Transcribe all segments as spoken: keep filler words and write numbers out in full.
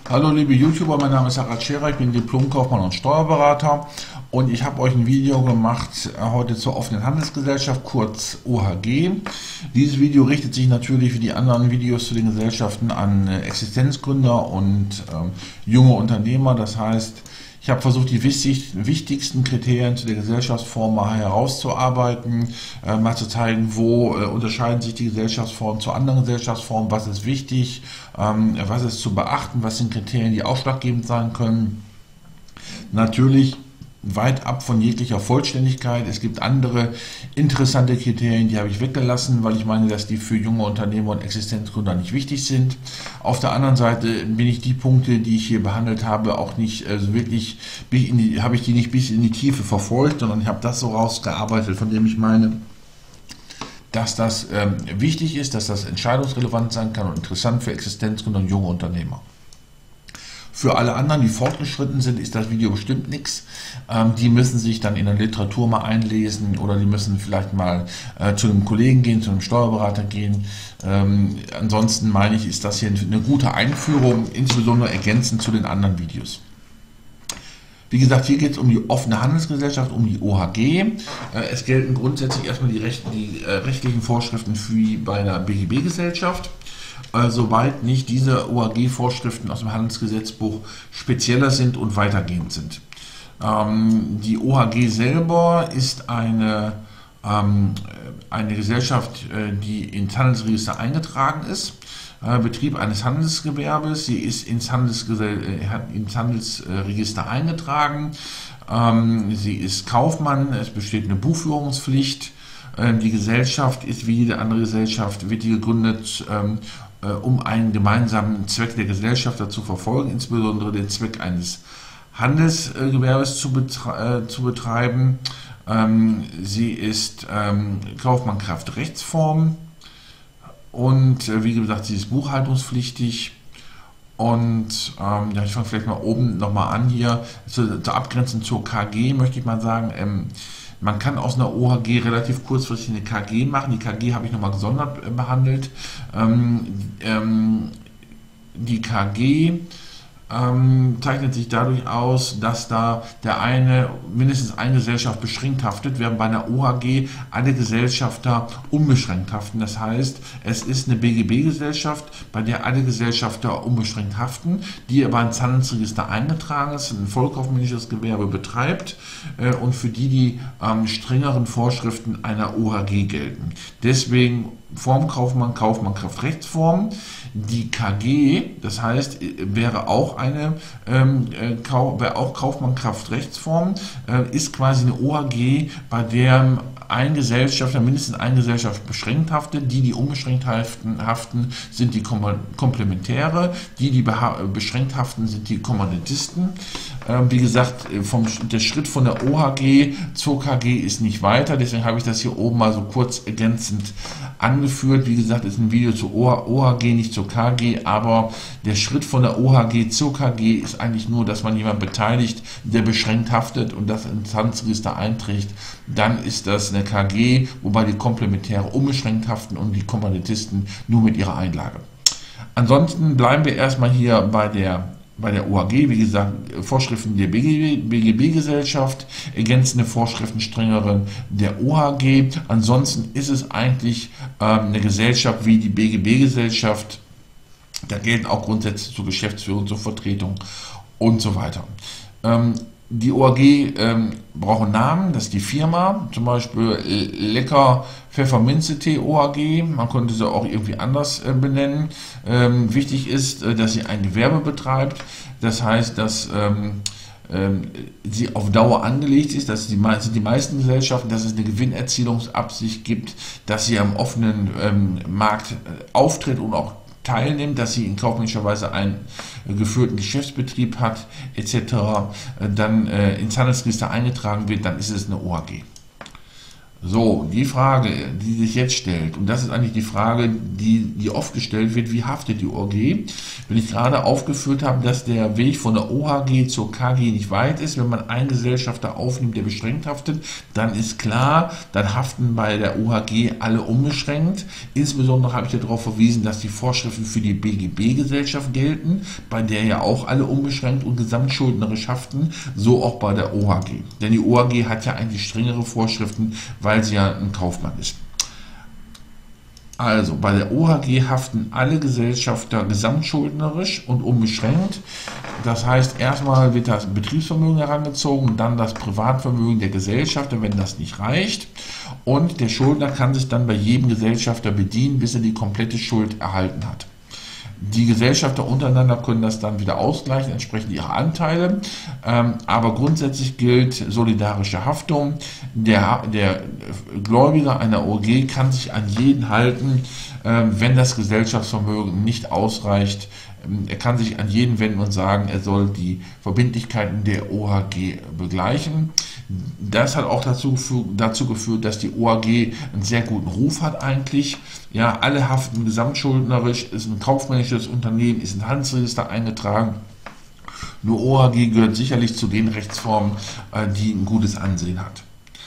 Hallo liebe YouTuber, mein Name ist Harald Scherer, ich bin Diplomkaufmann und Steuerberater und ich habe euch ein Video gemacht äh, heute zur offenen Handelsgesellschaft, kurz O H G. Dieses Video richtet sich natürlich wie die anderen Videos zu den Gesellschaften an äh, Existenzgründer und ähm, junge Unternehmer. Das heißt, ich habe versucht, die wichtigsten Kriterien zu der Gesellschaftsform mal herauszuarbeiten, äh, mal zu zeigen, wo äh, unterscheiden sich die Gesellschaftsformen zu anderen Gesellschaftsformen, was ist wichtig, ähm, was ist zu beachten, was sind Kriterien, die ausschlaggebend sein können. Natürlich weit ab von jeglicher Vollständigkeit. Es gibt andere interessante Kriterien, die habe ich weggelassen, weil ich meine, dass die für junge Unternehmer und Existenzgründer nicht wichtig sind. Auf der anderen Seite bin ich die Punkte, die ich hier behandelt habe, auch nicht also wirklich, in die, habe ich die nicht bis in die Tiefe verfolgt, sondern ich habe das so rausgearbeitet, von dem ich meine, dass das ähm, wichtig ist, dass das entscheidungsrelevant sein kann und interessant für Existenzgründer und junge Unternehmer. Für alle anderen, die fortgeschritten sind, ist das Video bestimmt nichts. Ähm, die müssen sich dann in der Literatur mal einlesen oder die müssen vielleicht mal äh, zu einem Kollegen gehen, zu einem Steuerberater gehen. Ähm, ansonsten meine ich, ist das hier eine gute Einführung, insbesondere ergänzend zu den anderen Videos. Wie gesagt, hier geht es um die offene Handelsgesellschaft, um die O H G. Äh, es gelten grundsätzlich erstmal die, Recht, die äh, rechtlichen Vorschriften wie bei einer B G B-Gesellschaft. Soweit nicht diese O H G-Vorschriften aus dem Handelsgesetzbuch spezieller sind und weitergehend sind. Ähm, die O H G selber ist eine, ähm, eine Gesellschaft, äh, die ins Handelsregister eingetragen ist. Äh, Betrieb eines Handelsgewerbes, sie ist ins, Handelsgesell äh, ins Handelsregister eingetragen. Ähm, sie ist Kaufmann, es besteht eine Buchführungspflicht. Ähm, die Gesellschaft ist wie jede andere Gesellschaft, wird die gegründet, ähm, um einen gemeinsamen Zweck der Gesellschafter zu verfolgen, insbesondere den Zweck eines Handelsgewerbes zu, betre äh, zu betreiben. Ähm, sie ist ähm, Kaufmann Kraft Rechtsform und äh, wie gesagt, sie ist buchhaltungspflichtig. Und ähm, ja, ich fange vielleicht mal oben nochmal an hier, zu, zu abgrenzen zur K G möchte ich mal sagen, ähm, man kann aus einer O H G relativ kurzfristig eine K G machen. Die K G habe ich nochmal gesondert äh, behandelt. Ähm, ähm, die K G ähm, zeichnet sich dadurch aus, dass da der eine, mindestens eine Gesellschaft beschränkt haftet, während bei einer O H G alle Gesellschafter unbeschränkt haften. Das heißt, es ist eine B G B-Gesellschaft, bei der alle Gesellschafter unbeschränkt haften, die aber ins Handelsregister eingetragen ist, ein vollkaufmännisches Gewerbe betreibt äh, und für die die ähm, strengeren Vorschriften einer O H G gelten. Deswegen Formkaufmann, Kaufmann, Kraft Rechtsform. Die K G, das heißt, wäre auch eine, ähm, wäre auch Kaufmann Kraft Rechtsform, äh, ist quasi eine O H G, bei der ein Gesellschafter, mindestens ein Gesellschaft beschränkt haftet. Die, die unbeschränkt haften, haften sind die Komplementäre. Die, die beschränkt haften, sind die Kommanditisten. Ähm, wie gesagt, vom, der Schritt von der O H G zur K G ist nicht weiter. Deswegen habe ich das hier oben mal so kurz ergänzend angeführt. Wie gesagt, ist ein Video zur O H G, nicht zur K G, aber der Schritt von der O H G zur K G ist eigentlich nur, dass man jemanden beteiligt, der beschränkt haftet und das ins Handelsregister einträgt. Dann ist das eine K G, wobei die Komplementäre unbeschränkt haften und die Kommanditisten nur mit ihrer Einlage. Ansonsten bleiben wir erstmal hier bei der Bei der O H G, wie gesagt, Vorschriften der B G B-Gesellschaft, ergänzende Vorschriften strengeren der O H G. Ansonsten ist es eigentlich ähm, eine Gesellschaft wie die B G B-Gesellschaft. Da gelten auch Grundsätze zur Geschäftsführung, zur Vertretung und so weiter. Ähm, Die O H G ähm, braucht einen Namen, das ist die Firma, zum Beispiel Lecker Pfefferminze-Tee O H G, man könnte sie auch irgendwie anders äh, benennen. Ähm, wichtig ist, äh, dass sie ein Gewerbe betreibt, das heißt, dass ähm, ähm, sie auf Dauer angelegt ist, dass die, sind die meisten Gesellschaften, dass es eine Gewinnerzielungsabsicht gibt, dass sie am offenen ähm, Markt äh, auftritt und auch teilnimmt, dass sie in kaufmännischer Weise einen äh, geführten Geschäftsbetrieb hat, et cetera, äh, dann äh, ins Handelsregister eingetragen wird, dann ist es eine O H G. So, die Frage, die sich jetzt stellt, und das ist eigentlich die Frage, die, die oft gestellt wird, wie haftet die O H G? Wenn ich gerade aufgeführt habe, dass der Weg von der O H G zur K G nicht weit ist, wenn man einen Gesellschafter aufnimmt, der beschränkt haftet, dann ist klar, dann haften bei der O H G alle unbeschränkt. Insbesondere habe ich ja darauf verwiesen, dass die Vorschriften für die B G B-Gesellschaft gelten, bei der ja auch alle unbeschränkt und gesamtschuldnerisch haften, so auch bei der O H G. Denn die O H G hat ja eigentlich strengere Vorschriften, weil sie ja ein Kaufmann ist. Also bei der O H G haften alle Gesellschafter gesamtschuldnerisch und unbeschränkt. Das heißt, erstmal wird das Betriebsvermögen herangezogen, dann das Privatvermögen der Gesellschafter, wenn das nicht reicht. Und der Schuldner kann sich dann bei jedem Gesellschafter bedienen, bis er die komplette Schuld erhalten hat. Die Gesellschafter untereinander können das dann wieder ausgleichen, entsprechend ihrer Anteile. Ähm, aber grundsätzlich gilt solidarische Haftung. Der, der Gläubiger einer O G kann sich an jeden halten, ähm, wenn das Gesellschaftsvermögen nicht ausreicht. Ähm, er kann sich an jeden wenden und sagen, er soll die Verbindlichkeiten der O H G begleichen. Das hat auch dazu, dazu geführt, dass die O H G einen sehr guten Ruf hat eigentlich. Ja, alle haften gesamtschuldnerisch, ist ein kaufmännisches Unternehmen, ist ein Handelsregister eingetragen. Nur O H G gehört sicherlich zu den Rechtsformen, die ein gutes Ansehen hat.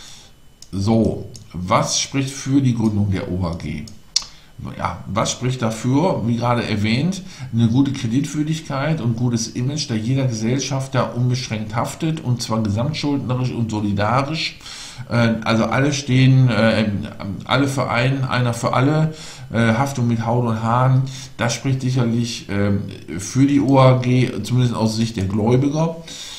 So, was spricht für die Gründung der O H G? Ja, was spricht dafür? Wie gerade erwähnt, eine gute Kreditwürdigkeit und gutes Image, da jeder Gesellschafter unbeschränkt haftet und zwar gesamtschuldnerisch und solidarisch. Also alle stehen, alle für einen, einer für alle, Haftung mit Haut und Haaren. Das spricht sicherlich für die O H G, zumindest aus Sicht der Gläubiger.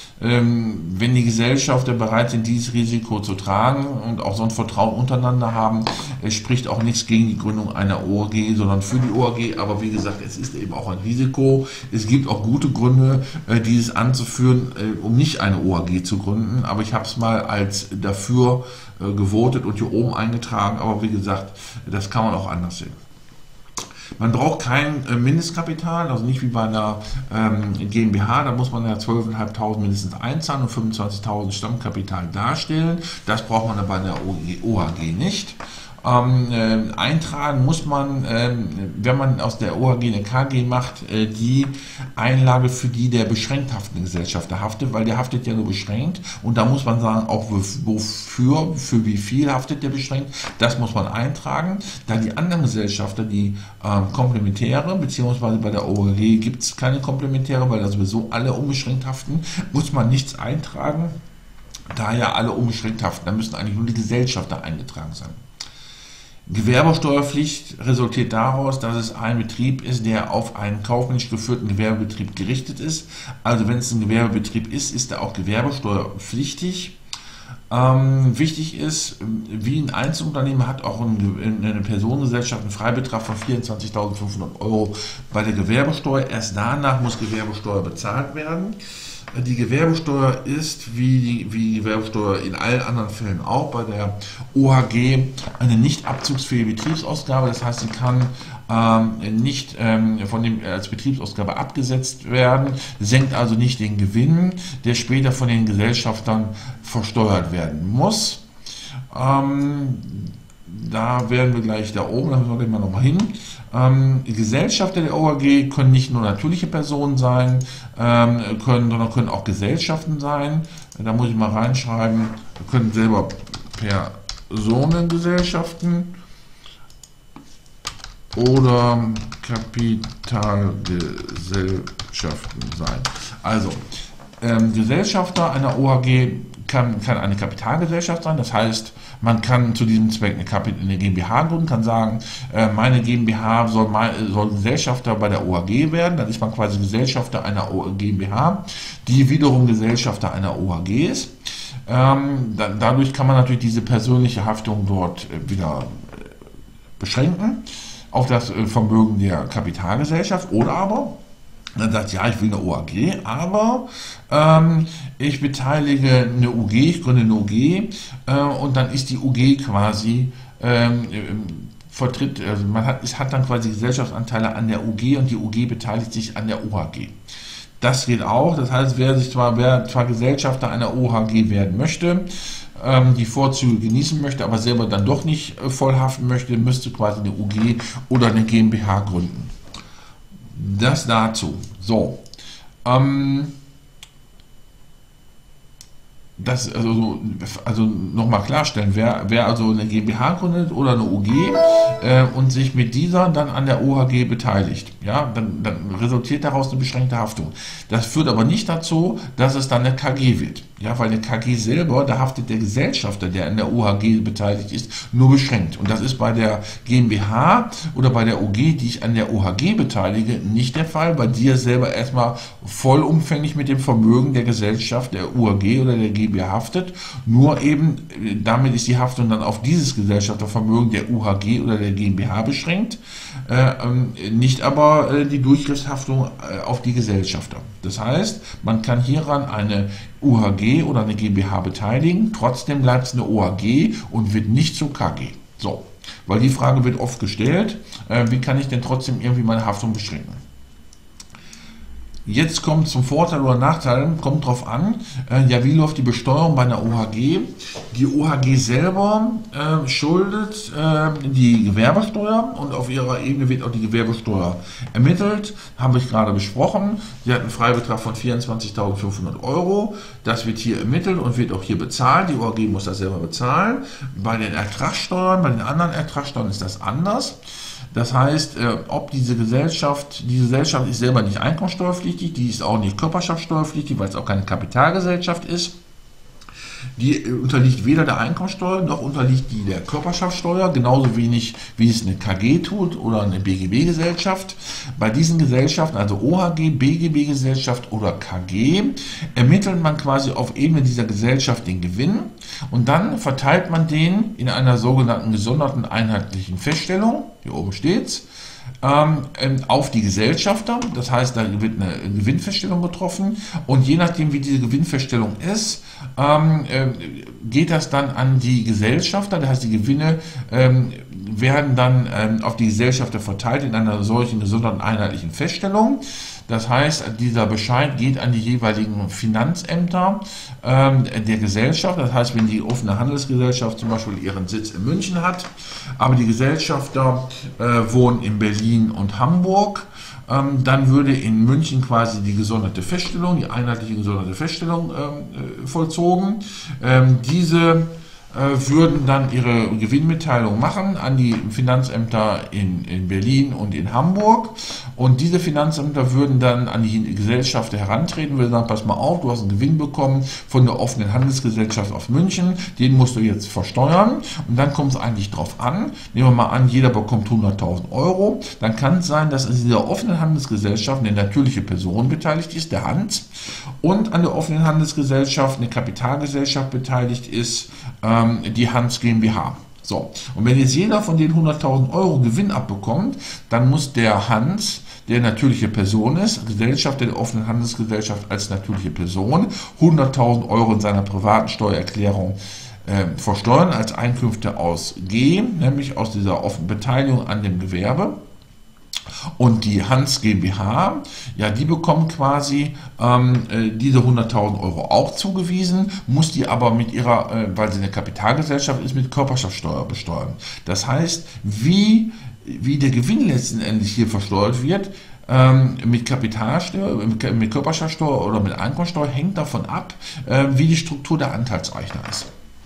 Wenn die Gesellschafter bereit sind, dieses Risiko zu tragen und auch so ein Vertrauen untereinander haben, spricht auch nichts gegen die Gründung einer O H G, sondern für die O H G. Aber wie gesagt, es ist eben auch ein Risiko. Es gibt auch gute Gründe, dieses anzuführen, um nicht eine O H G zu gründen. Aber ich habe es mal als dafür gewotet und hier oben eingetragen. Aber wie gesagt, das kann man auch anders sehen. Man braucht kein äh, Mindestkapital, also nicht wie bei einer ähm, GmbH, da muss man ja zwölftausendfünfhundert mindestens einzahlen und fünfundzwanzigtausend Stammkapital darstellen. Das braucht man bei der O H G nicht. Ähm, äh, eintragen muss man, äh, wenn man aus der O H G eine K G macht, äh, die Einlage, für die der beschränkt haftende Gesellschafter haftet, weil der haftet ja nur beschränkt und da muss man sagen, auch wofür, für wie viel haftet der beschränkt, das muss man eintragen. Da die anderen Gesellschafter, die äh, komplementäre, beziehungsweise bei der O H G gibt es keine komplementäre, weil da sowieso alle unbeschränkt haften, muss man nichts eintragen, da ja alle unbeschränkt haften, da müssen eigentlich nur die Gesellschafter eingetragen sein. Gewerbesteuerpflicht resultiert daraus, dass es ein Betrieb ist, der auf einen kaufmännisch geführten Gewerbebetrieb gerichtet ist. Also wenn es ein Gewerbebetrieb ist, ist er auch gewerbesteuerpflichtig. Ähm, wichtig ist, wie ein Einzelunternehmen hat auch ein, eine Personengesellschaft einen Freibetrag von vierundzwanzigtausendfünfhundert Euro bei der Gewerbesteuer. Erst danach muss Gewerbesteuer bezahlt werden. Die Gewerbesteuer ist, wie die, wie die Gewerbesteuer in allen anderen Fällen auch, bei der O H G eine nicht abzugsfähige Betriebsausgabe. Das heißt, sie kann ähm, nicht ähm, von dem, als Betriebsausgabe abgesetzt werden, senkt also nicht den Gewinn, der später von den Gesellschaftern versteuert werden muss. Ähm, Da werden wir gleich da oben, da müssen wir mal nochmal hin. Ähm, Gesellschafter der O H G können nicht nur natürliche Personen sein, ähm, können, sondern können auch Gesellschaften sein. Da muss ich mal reinschreiben, wir können selber Personengesellschaften oder Kapitalgesellschaften sein. Also, ähm, Gesellschafter einer O H G kann, kann eine Kapitalgesellschaft sein, das heißt, man kann zu diesem Zweck eine, eine GmbH gründen, kann sagen, äh, meine GmbH soll, soll Gesellschafter bei der O H G werden, dann ist man quasi Gesellschafter einer GmbH, die wiederum Gesellschafter einer O H G ist. Ähm, da, dadurch kann man natürlich diese persönliche Haftung dort äh, wieder äh, beschränken auf das äh, Vermögen der Kapitalgesellschaft oder aber dann sagt, ja, ich will eine O H G, aber ähm, ich beteilige eine U G, ich gründe eine U G äh, und dann ist die U G quasi ähm, vertritt, also man hat, es hat dann quasi Gesellschaftsanteile an der U G und die U G beteiligt sich an der O H G. Das geht auch, das heißt, wer sich zwar, wer zwar Gesellschafter einer O H G werden möchte, ähm, die Vorzüge genießen möchte, aber selber dann doch nicht äh, voll haften möchte, müsste quasi eine U G oder eine GmbH gründen. Das dazu. So. Ähm, Das also, also nochmal klarstellen, wer, wer also eine GmbH gründet oder eine U G äh, und sich mit dieser dann an der O H G beteiligt, ja, dann, dann resultiert daraus eine beschränkte Haftung. Das führt aber nicht dazu, dass es dann eine K G wird, ja, weil eine K G selber, da haftet der Gesellschafter, der an der O H G beteiligt ist, nur beschränkt. Und das ist bei der GmbH oder bei der U G, die ich an der O H G beteilige, nicht der Fall, weil die ja selber erstmal vollumfänglich mit dem Vermögen der Gesellschaft, der U H G oder der GmbH haftet, nur eben damit ist die Haftung dann auf dieses Gesellschaftervermögen der U H G oder der GmbH beschränkt, äh, nicht aber äh, die Durchgriffshaftung äh, auf die Gesellschafter. Das heißt, man kann hieran eine U H G oder eine GmbH beteiligen, trotzdem bleibt es eine O H G und wird nicht zur K G. So, weil die Frage wird oft gestellt, äh, wie kann ich denn trotzdem irgendwie meine Haftung beschränken? Jetzt kommt zum Vorteil oder Nachteil, kommt drauf an, äh, ja, wie läuft die Besteuerung bei einer O H G? Die O H G selber äh, schuldet äh, die Gewerbesteuer und auf ihrer Ebene wird auch die Gewerbesteuer ermittelt, habe ich gerade besprochen. Sie hat einen Freibetrag von vierundzwanzigtausendfünfhundert Euro, das wird hier ermittelt und wird auch hier bezahlt, die O H G muss das selber bezahlen. Bei den Ertragssteuern, bei den anderen Ertragssteuern ist das anders. Das heißt, äh, ob diese Gesellschaft, die Gesellschaft ist selber nicht einkommensteuerpflichtig, die ist auch nicht körperschaftsteuerpflichtig, weil es auch keine Kapitalgesellschaft ist. Die unterliegt weder der Einkommensteuer noch unterliegt die der Körperschaftsteuer, genauso wenig wie es eine K G tut oder eine B G B-Gesellschaft. Bei diesen Gesellschaften, also O H G, B G B-Gesellschaft oder K G, ermittelt man quasi auf Ebene dieser Gesellschaft den Gewinn und dann verteilt man den in einer sogenannten gesonderten einheitlichen Feststellung, hier oben steht's, auf die Gesellschafter, das heißt, da wird eine Gewinnfeststellung getroffen und je nachdem, wie diese Gewinnfeststellung ist, ähm, äh, geht das dann an die Gesellschafter, das heißt, die Gewinne ähm, werden dann ähm, auf die Gesellschafter verteilt in einer solchen gesonderten einheitlichen Feststellung. Das heißt, dieser Bescheid geht an die jeweiligen Finanzämter ähm, der Gesellschaft. Das heißt, wenn die offene Handelsgesellschaft zum Beispiel ihren Sitz in München hat, aber die Gesellschafter äh, wohnen in Berlin und Hamburg, ähm, dann würde in München quasi die gesonderte Feststellung, die einheitliche gesonderte Feststellung ähm, vollzogen. Ähm, diese würden dann ihre Gewinnmitteilung machen an die Finanzämter in, in Berlin und in Hamburg und diese Finanzämter würden dann an die Gesellschafter herantreten, würden sagen, pass mal auf, du hast einen Gewinn bekommen von der offenen Handelsgesellschaft aus München, den musst du jetzt versteuern und dann kommt es eigentlich drauf an, nehmen wir mal an, jeder bekommt hunderttausend Euro, dann kann es sein, dass in dieser offenen Handelsgesellschaft eine natürliche Person beteiligt ist, der Hans, und an der offenen Handelsgesellschaft eine Kapitalgesellschaft beteiligt ist, die Hans GmbH. So, und wenn jetzt jeder von den hunderttausend Euro Gewinn abbekommt, dann muss der Hans, der natürliche Person ist, Gesellschaft der offenen Handelsgesellschaft als natürliche Person, hunderttausend Euro in seiner privaten Steuererklärung äh, versteuern als Einkünfte aus G, nämlich aus dieser offenen Beteiligung an dem Gewerbe. Und die Hans GmbH, ja, die bekommt quasi ähm, diese hunderttausend Euro auch zugewiesen, muss die aber mit ihrer, äh, weil sie eine Kapitalgesellschaft ist, mit Körperschaftsteuer besteuern. Das heißt, wie, wie der Gewinn letztendlich hier versteuert wird, ähm, mit Kapitalsteuer, mit, mit Körperschaftsteuer oder mit Einkommensteuer, hängt davon ab, äh, wie die Struktur der Anteilseigner ist.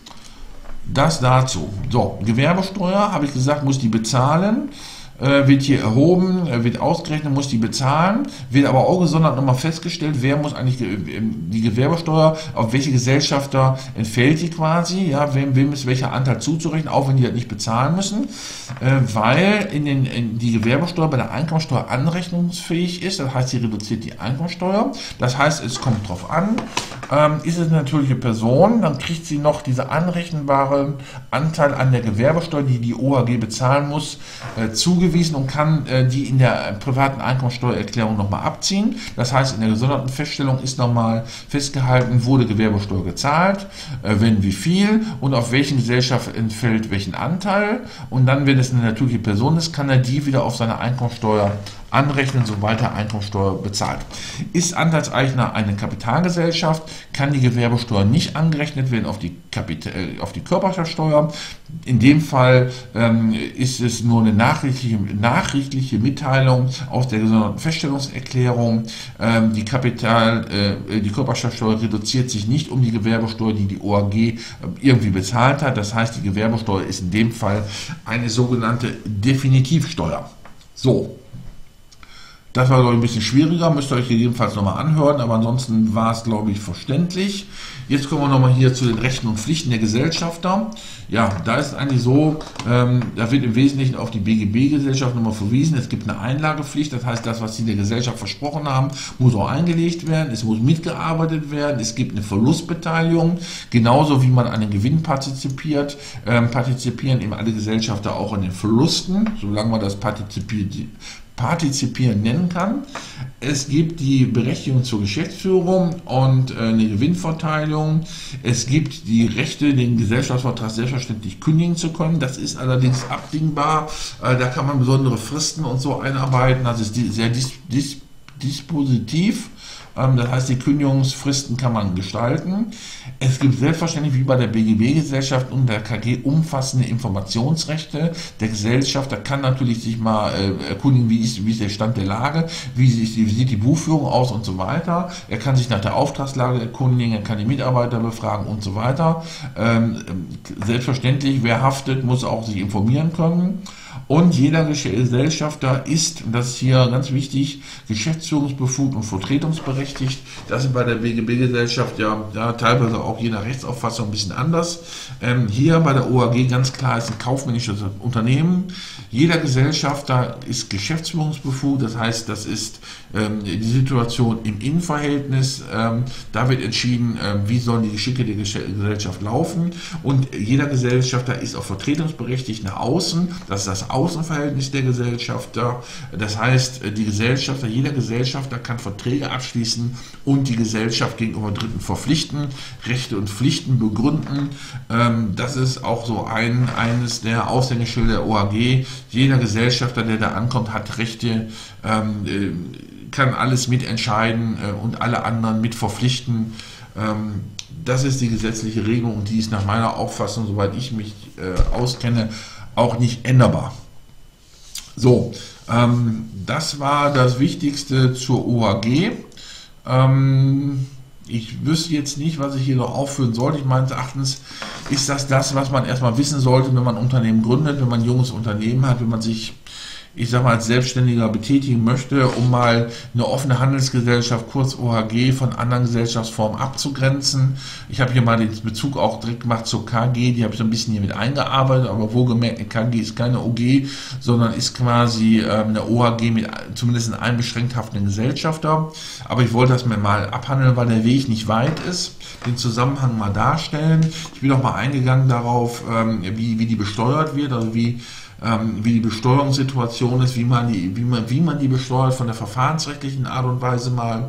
Das dazu. So, Gewerbesteuer, habe ich gesagt, muss die bezahlen. Wird hier erhoben, wird ausgerechnet, muss die bezahlen, wird aber auch gesondert nochmal festgestellt, wer muss eigentlich die Gewerbesteuer, auf welche Gesellschafter entfällt die quasi, ja, wem, wem ist welcher Anteil zuzurechnen, auch wenn die das nicht bezahlen müssen, weil in den, in die Gewerbesteuer bei der Einkommensteuer anrechnungsfähig ist, das heißt, sie reduziert die Einkommensteuer, das heißt, es kommt drauf an, ist es eine natürliche Person, dann kriegt sie noch diese anrechenbaren Anteil an der Gewerbesteuer, die die O H G bezahlen muss, zugewiesen und kann äh, die in der privaten Einkommensteuererklärung nochmal abziehen. Das heißt, in der gesonderten Feststellung ist nochmal festgehalten, wurde Gewerbesteuer gezahlt, äh, wenn wie viel und auf welchen Gesellschaft entfällt welchen Anteil. Und dann, wenn es eine natürliche Person ist, kann er die wieder auf seine Einkommensteuer anrechnen, sobald er Einkommensteuer bezahlt. Ist Anteilseigner eine Kapitalgesellschaft, kann die Gewerbesteuer nicht angerechnet werden auf die, Kapital, auf die Körperschaftsteuer. In dem Fall ähm, ist es nur eine nachrichtliche, nachrichtliche Mitteilung aus der gesonderten Feststellungserklärung. Ähm, die Kapital, äh, die Körperschaftsteuer reduziert sich nicht um die Gewerbesteuer, die die O A G äh, irgendwie bezahlt hat. Das heißt, die Gewerbesteuer ist in dem Fall eine sogenannte Definitivsteuer. So. Das war, glaube ich, ein bisschen schwieriger, müsst ihr euch jedenfalls nochmal anhören, aber ansonsten war es, glaube ich, verständlich. Jetzt kommen wir nochmal hier zu den Rechten und Pflichten der Gesellschafter. Ja, da ist es eigentlich so, ähm, da wird im Wesentlichen auf die B G B-Gesellschaft nochmal verwiesen. Es gibt eine Einlagepflicht, das heißt, das, was sie der Gesellschaft versprochen haben, muss auch eingelegt werden, es muss mitgearbeitet werden, es gibt eine Verlustbeteiligung, genauso wie man an den Gewinn partizipiert, ähm, partizipieren eben alle Gesellschafter auch an den Verlusten, solange man das partizipiert. Partizipieren nennen kann. Es gibt die Berechtigung zur Geschäftsführung und äh, eine Gewinnverteilung. Es gibt die Rechte, den Gesellschaftsvertrag selbstverständlich kündigen zu können. Das ist allerdings abdingbar. Äh, da kann man besondere Fristen und so einarbeiten. Das ist die, sehr dis, dis, dispositiv. Ähm, das heißt, die Kündigungsfristen kann man gestalten. Es gibt selbstverständlich wie bei der B G B-Gesellschaft und der K G umfassende Informationsrechte. Der Gesellschafter kann natürlich sich mal äh, erkundigen, wie ist, wie ist der Stand der Lage, wie, ist, wie sieht die Buchführung aus und so weiter. Er kann sich nach der Auftragslage erkundigen, er kann die Mitarbeiter befragen und so weiter. Ähm, selbstverständlich, wer haftet, muss auch sich informieren können. Und jeder Gesellschafter ist, und das ist hier ganz wichtig, geschäftsführungsbefugt und vertretungsberechtigt. Das ist bei der B G B-Gesellschaft ja, ja teilweise auch je nach Rechtsauffassung ein bisschen anders. Ähm, hier bei der O A G ganz klar ist ein kaufmännisches Unternehmen. Jeder Gesellschafter ist geschäftsführungsbefugt, das heißt, das ist ähm, die Situation im Innenverhältnis. Ähm, da wird entschieden, ähm, wie sollen die Geschicke der Gesellschaft laufen. Und jeder Gesellschafter ist auch vertretungsberechtigt nach außen. Das ist das Außenverhältnis der Gesellschafter. Das heißt, die Gesellschafter, jeder Gesellschafter kann Verträge abschließen und die Gesellschaft gegenüber Dritten verpflichten, Rechte und Pflichten begründen. Ähm, das ist auch so ein, eines der Aushängeschilder der O A G. Jeder Gesellschafter, der da ankommt, hat Rechte, ähm, kann alles mitentscheiden äh, und alle anderen mit verpflichten. Ähm, das ist die gesetzliche Regelung und die ist nach meiner Auffassung, soweit ich mich äh, auskenne, auch nicht änderbar. So, ähm, das war das Wichtigste zur O A G. Ähm, ich wüsste jetzt nicht, was ich hier noch aufführen sollte. Ich meines Erachtens ist das das, was man erstmal wissen sollte, wenn man ein Unternehmen gründet, wenn man ein junges Unternehmen hat, wenn man sich, ich sag mal, als Selbstständiger betätigen möchte, um mal eine offene Handelsgesellschaft, kurz O H G, von anderen Gesellschaftsformen abzugrenzen. Ich habe hier mal den Bezug auch direkt gemacht zur K G, die habe ich so ein bisschen hier mit eingearbeitet, aber wohlgemerkt, eine K G ist keine O G, sondern ist quasi ähm, eine O H G mit zumindest einem einbeschränkt haftenden Gesellschafter. Aber ich wollte das mir mal abhandeln, weil der Weg nicht weit ist, den Zusammenhang mal darstellen. Ich bin auch mal eingegangen darauf, ähm, wie, wie die besteuert wird, also wie wie die Besteuerungssituation ist, wie man die, wie man, wie man die besteuert von der verfahrensrechtlichen Art und Weise mal.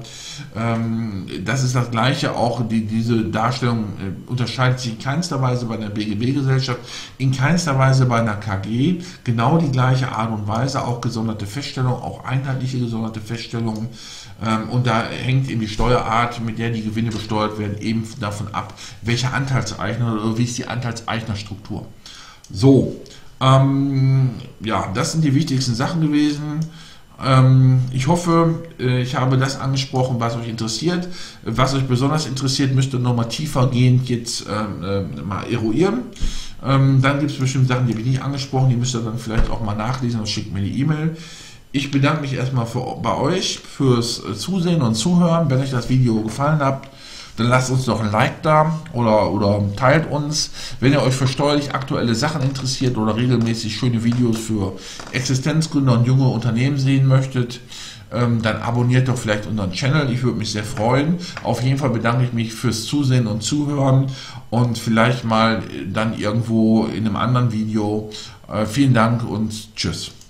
Das ist das Gleiche, auch die, diese Darstellung unterscheidet sich in keinster Weise bei der B G B-Gesellschaft, in keinster Weise bei einer K G, genau die gleiche Art und Weise, auch gesonderte Feststellungen, auch einheitliche gesonderte Feststellungen. Und da hängt eben die Steuerart, mit der die Gewinne besteuert werden, eben davon ab, welcher Anteilseigner oder wie ist die Anteilseignerstruktur. So. Ähm, ja, das sind die wichtigsten Sachen gewesen. Ähm, ich hoffe, äh, ich habe das angesprochen, was euch interessiert. Was euch besonders interessiert, müsst ihr nochmal tiefergehend jetzt äh, äh, mal eruieren. Ähm, dann gibt es bestimmte Sachen, die habe ich nicht angesprochen, die müsst ihr dann vielleicht auch mal nachlesen und schickt mir die E-Mail. Ich bedanke mich erstmal für, bei euch fürs Zusehen und Zuhören. Wenn euch das Video gefallen hat, dann lasst uns doch ein Like da oder, oder teilt uns. Wenn ihr euch für steuerlich aktuelle Sachen interessiert oder regelmäßig schöne Videos für Existenzgründer und junge Unternehmen sehen möchtet, ähm, dann abonniert doch vielleicht unseren Channel. Ich würde mich sehr freuen. Auf jeden Fall bedanke ich mich fürs Zusehen und Zuhören und vielleicht mal dann irgendwo in einem anderen Video. Äh, vielen Dank und tschüss.